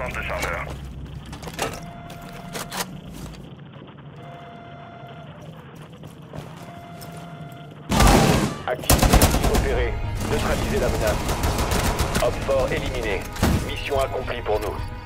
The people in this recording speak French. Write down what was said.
absence de chargeur. Activité opérée. Neutraliser la menace. Homme fort éliminé. Mission accomplie pour nous.